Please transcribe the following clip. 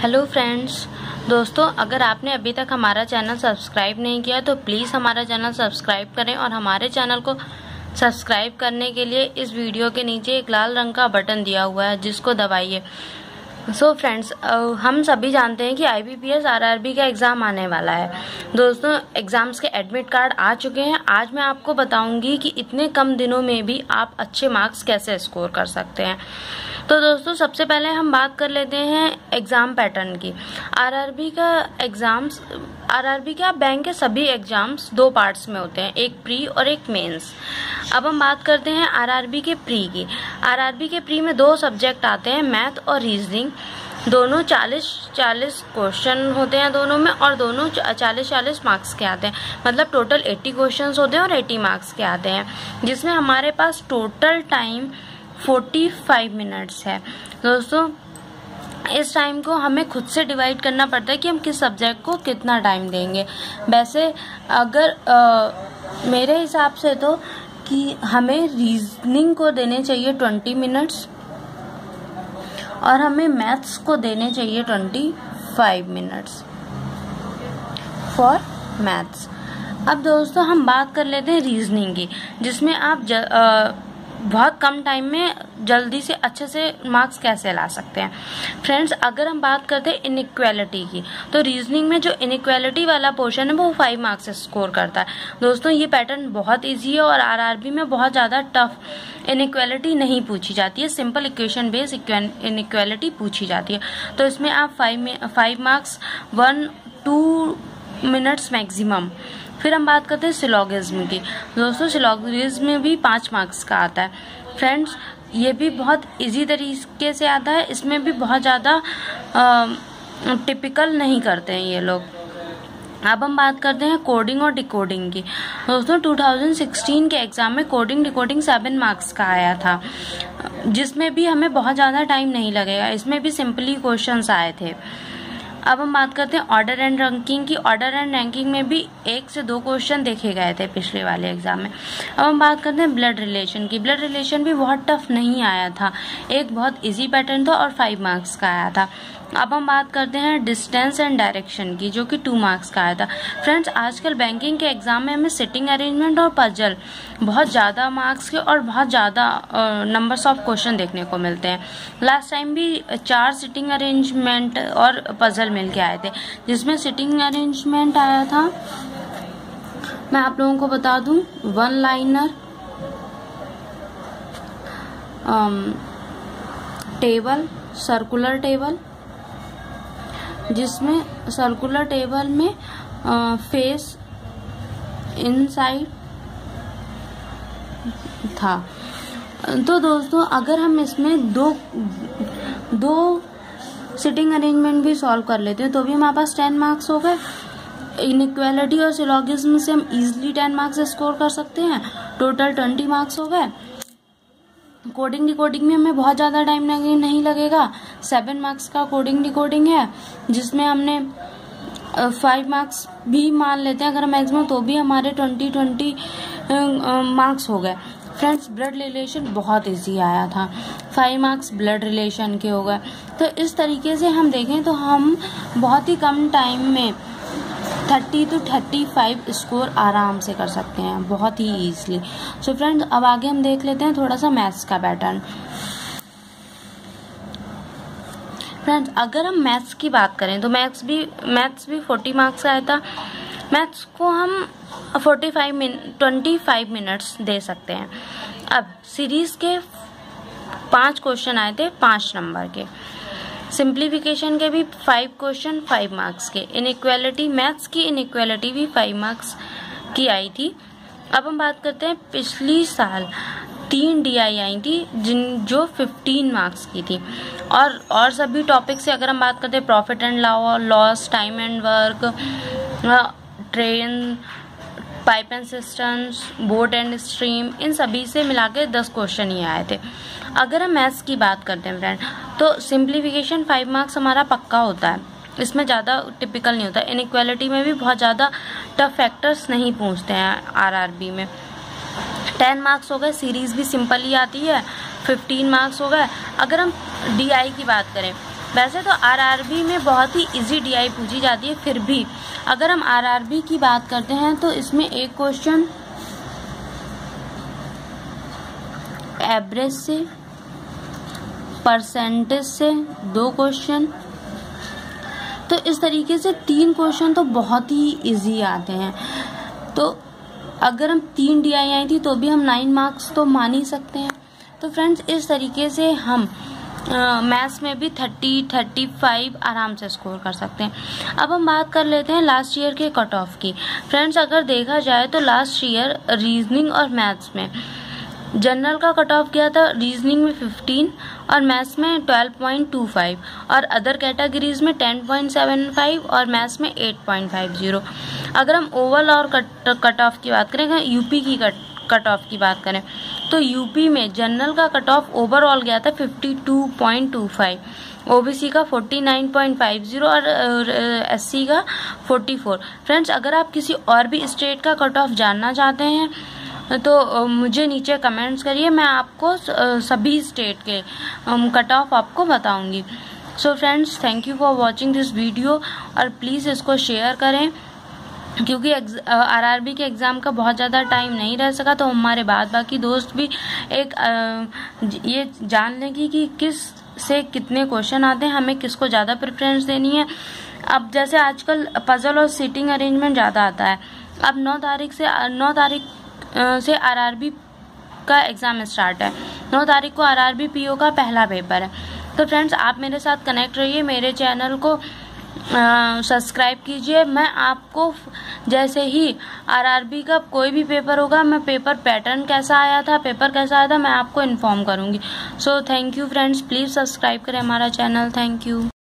Hello friends, दोस्तों अगर आपने अभी तक हमारा चैनल सब्सक्राइब नहीं किया तो प्लीज़ हमारा चैनल सब्सक्राइब करें और हमारे चैनल को सब्सक्राइब करने के लिए इस वीडियो के नीचे एक लाल रंग का बटन दिया हुआ है जिसको दबाइए। सो फ्रेंड्स, हम सभी जानते हैं कि IBPS RRB का एग्ज़ाम आने वाला है। दोस्तों एग्ज़ाम्स के एडमिट कार्ड आ चुके हैं। आज मैं आपको बताऊंगी कि इतने कम दिनों में भी आप अच्छे मार्क्स कैसे स्कोर कर सकते हैं। तो दोस्तों सबसे पहले हम बात कर लेते हैं एग्ज़ाम पैटर्न की। RRB के बैंक के सभी एग्ज़ाम्स दो पार्ट्स में होते हैं, एक प्री और एक मेंस। अब हम बात करते हैं RRB के प्री की। RRB के प्री में दो सब्जेक्ट आते हैं, मैथ और रीजनिंग। दोनों 40-40 क्वेश्चन होते हैं दोनों में, और दोनों 40-40 मार्क्स के आते हैं। मतलब टोटल 80 क्वेश्चंस होते हैं और 80 मार्क्स के आते हैं, जिसमें हमारे पास टोटल टाइम 45 मिनट्स है। दोस्तों इस टाइम को हमें खुद से डिवाइड करना पड़ता है कि हम किस सब्जेक्ट को कितना टाइम देंगे। वैसे अगर मेरे हिसाब से तो कि हमें रीजनिंग को देने चाहिए 20 मिनट्स और हमें मैथ्स को देने चाहिए 25 मिनट्स फॉर मैथ्स। अब दोस्तों हम बात कर लेते हैं रीजनिंग की, जिसमें आप बहुत कम टाइम में जल्दी से अच्छे से मार्क्स कैसे ला सकते हैं। फ्रेंड्स अगर हम बात करते हैं इनइक्वालिटी की, तो रीजनिंग में जो इनइक्वालिटी वाला पोर्शन है वो 5 मार्क्स स्कोर करता है। दोस्तों ये पैटर्न बहुत इजी है और RRB में बहुत ज़्यादा टफ इनइक्वालिटी नहीं पूछी जाती है, सिंपल इक्वेशन बेस्ड इनइक्वालिटी पूछी जाती है। तो इसमें आप 5 मार्क्स 1-2 मिनट्स मैक्सिमम। फिर हम बात करते हैं सिलोगिज्म की। दोस्तों सिलोगिज्म में भी 5 मार्क्स का आता है। फ्रेंड्स ये भी बहुत इजी तरीके से आता है, इसमें भी बहुत ज़्यादा टिपिकल नहीं करते हैं ये लोग। अब हम बात करते हैं कोडिंग और डिकोडिंग की। दोस्तों 2016 के एग्जाम में कोडिंग डिकोडिंग 7 मार्क्स का आया था, जिसमें भी हमें बहुत ज़्यादा टाइम नहीं लगेगा। इसमें भी सिंपली क्वेश्चंस आए थे। अब हम बात करते हैं ऑर्डर एंड रैंकिंग की। ऑर्डर एंड रैंकिंग में भी 1 से 2 क्वेश्चन देखे गए थे पिछले वाले एग्जाम में। अब हम बात करते हैं ब्लड रिलेशन की। ब्लड रिलेशन भी बहुत टफ नहीं आया था, एक बहुत इजी पैटर्न था और 5 मार्क्स का आया था। अब हम बात करते हैं डिस्टेंस एंड डायरेक्शन की, जो कि 2 मार्क्स का आया था। फ्रेंड्स आजकल बैंकिंग के एग्जाम में हमें सिटिंग अरेंजमेंट और पजल बहुत ज़्यादा मार्क्स के और बहुत ज़्यादा नंबर्स ऑफ क्वेश्चन देखने को मिलते हैं। लास्ट टाइम भी 4 सिटिंग अरेंजमेंट और पजल मिल के आए थे, जिसमें सिटिंग अरेंजमेंट आया था, मैं आप लोगों को बता दूं, 1 लाइनर, टेबल, सर्कुलर टेबल, जिसमें सर्कुलर टेबल में फेस इनसाइड था। तो दोस्तों अगर हम इसमें दो सिटिंग अरेंजमेंट भी सॉल्व कर लेते हैं तो भी हमारे पास 10 मार्क्स हो गए। इनइक्वालिटी और सिलोगिज्म से हम इजीली 10 मार्क्स स्कोर कर सकते हैं, टोटल 20 मार्क्स हो गए। कोडिंग डिकोडिंग में हमें बहुत ज़्यादा टाइम नहीं लगेगा, 7 मार्क्स का कोडिंग डिकोडिंग है, जिसमें हमने 5 मार्क्स भी मान लेते हैं अगर मैक्सिमम, तो भी हमारे 20 मार्क्स हो गए। फ्रेंड्स ब्लड रिलेशन बहुत इजी आया था, 5 मार्क्स ब्लड रिलेशन के हो गए। तो इस तरीके से हम देखें तो हम बहुत ही कम टाइम में 30 to 35 स्कोर आराम से कर सकते हैं, बहुत ही ईजिली। सो फ्रेंड्स अब आगे हम देख लेते हैं थोड़ा सा मैथ्स का पैटर्न। फ्रेंड्स अगर हम मैथ्स की बात करें तो मैथ्स भी 40 मार्क्स का आया था। मैथ्स को हम 25 मिनट्स दे सकते हैं। अब सीरीज के 5 क्वेश्चन आए थे 5 नंबर के। सिंप्लीफिकेशन के भी 5 क्वेश्चन 5 मार्क्स के। इनइक्वालिटी, मैथ्स की इनइक्वालिटी भी 5 मार्क्स की आई थी। अब हम बात करते हैं पिछली साल 3 DI आई थी जो 15 मार्क्स की थी। और सभी टॉपिक से अगर हम बात करते हैं profit and loss, time and work, train, pipe and systems, boat and stream, इन सभी से मिला के 10 क्वेश्चन ही आए थे। अगर हम मैथ्स की बात करते हैं फ्रेंड, तो सिंप्लीफिकेशन 5 मार्क्स हमारा पक्का होता है, इसमें ज़्यादा टिपिकल नहीं होता। इनइक्वालिटी में भी बहुत ज़्यादा टफ फैक्टर्स नहीं पूछते हैं RRB में। 10 मार्क्स हो गए। सीरीज भी सिंपल ही आती है, 15 मार्क्स हो गए। अगर हम DI की बात करें, वैसे तो आरआरबी में बहुत ही इजी डीआई पूछी जाती है, फिर भी अगर हम आरआरबी की बात करते हैं तो इसमें एक क्वेश्चन एवरेज से, परसेंटेज से 2 क्वेश्चन, तो इस तरीके से 3 क्वेश्चन तो बहुत ही इजी आते हैं। तो अगर हम 3 डीआई आई थी तो भी हम 9 मार्क्स तो मान ही सकते हैं। तो फ्रेंड्स इस तरीके से हम मैथ्स में भी 30-35 आराम से स्कोर कर सकते हैं। अब हम बात कर लेते हैं लास्ट ईयर के कट ऑफ की। फ्रेंड्स अगर देखा जाए तो लास्ट ईयर रीजनिंग और मैथ्स में जनरल का कट ऑफ गया था रीजनिंग में 15 और मैथ्स में 12.25 और अदर कैटेगरीज में 10.75 और मैथ्स में 8.50। अगर हम ओवरऑल और कट ऑफ की बात करें, यूपी की कट ऑफ की बात करें तो यूपी में जनरल का कट ऑफ ओवरऑल गया था 52.25, ओबीसी का 49.50 और एससी का 44। फ्रेंड्स अगर आप किसी और भी स्टेट का कट ऑफ जानना चाहते हैं तो मुझे नीचे कमेंट्स करिए, मैं आपको सभी स्टेट के कट ऑफ आपको बताऊंगी। So friends thank you for watching this video और प्लीज़ इसको शेयर करें, क्योंकि आरआरबी के एग्ज़ाम का बहुत ज़्यादा टाइम नहीं रह सका, तो हमारे बाकी दोस्त भी एक ये जान लेंगे कि किस से कितने क्वेश्चन आते हैं, हमें किसको ज़्यादा प्रेफरेंस देनी है। अब जैसे आजकल पजल और सीटिंग अरेंजमेंट ज़्यादा आता है। अब 9 तारीख से आरआरबी का एग्ज़ाम स्टार्ट है। 9 तारीख को आरआरबी पीओ का पहला पेपर है। तो फ्रेंड्स आप मेरे साथ कनेक्ट रहिए, मेरे चैनल को सब्सक्राइब कीजिए। मैं आपको जैसे ही आरआरबी का कोई भी पेपर होगा, मैं पेपर पैटर्न कैसा आया था, पेपर कैसा आया था, मैं आपको इन्फॉर्म करूंगी। So thank you friends, please subscribe करें हमारा चैनल। Thank you.